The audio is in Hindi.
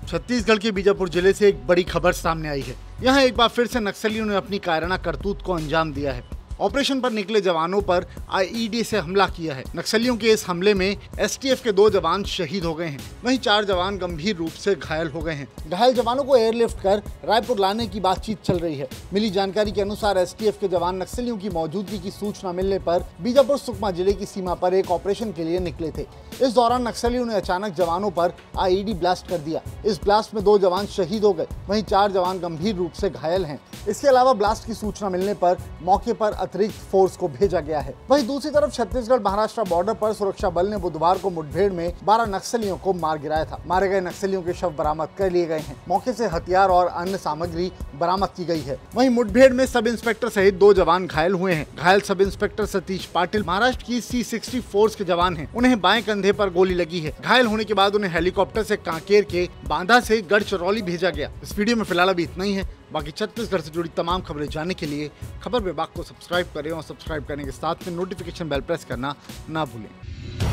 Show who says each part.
Speaker 1: छत्तीसगढ़ के बीजापुर जिले से एक बड़ी खबर सामने आई है। यहाँ एक बार फिर से नक्सलियों ने अपनी कायराना करतूत को अंजाम दिया है। ऑपरेशन पर निकले जवानों पर आईईडी से हमला किया है। नक्सलियों के इस हमले में एसटीएफ के 2 जवान शहीद हो गए हैं, वहीं 4 जवान गंभीर रूप से घायल हो गए हैं। घायल जवानों को एयरलिफ्ट कर रायपुर लाने की बातचीत चल रही है। मिली जानकारी के अनुसार एसटीएफ के जवान नक्सलियों की मौजूदगी की सूचना मिलने पर बीजापुर सुकमा जिले की सीमा पर एक ऑपरेशन के लिए निकले थे। इस दौरान नक्सलियों ने अचानक जवानों पर आईईडी ब्लास्ट कर दिया। इस ब्लास्ट में 2 जवान शहीद हो गए, वहीं 4 जवान गंभीर रूप से घायल हैं। इसके अलावा ब्लास्ट की सूचना मिलने पर मौके पर अतिरिक्त फोर्स को भेजा गया है। वहीं दूसरी तरफ छत्तीसगढ़ महाराष्ट्र बॉर्डर पर सुरक्षा बल ने बुधवार को मुठभेड़ में 12 नक्सलियों को मार गिराया था। मारे गए नक्सलियों के शव बरामद कर लिए गए हैं। मौके से हथियार और अन्य सामग्री बरामद की गई है। वहीं मुठभेड़ में सब इंस्पेक्टर सहित 2 जवान घायल हुए हैं। घायल सब इंस्पेक्टर सतीश पाटिल महाराष्ट्र की C-60 फोर्स के जवान हैं। उन्हें बाएं कंधे पर गोली लगी है। घायल होने के बाद उन्हें हेलीकॉप्टर से कांकेर के बांधा से गढ़चिरौली भेजा गया। इस वीडियो में फिलहाल अभी इतना ही है। बाकी छत्तीसगढ़ से जुड़ी तमाम खबरें जानने के लिए खबर विभाग को सब्सक्राइब करें और सब्सक्राइब करने के साथ में नोटिफिकेशन बेल प्रेस करना ना भूलें।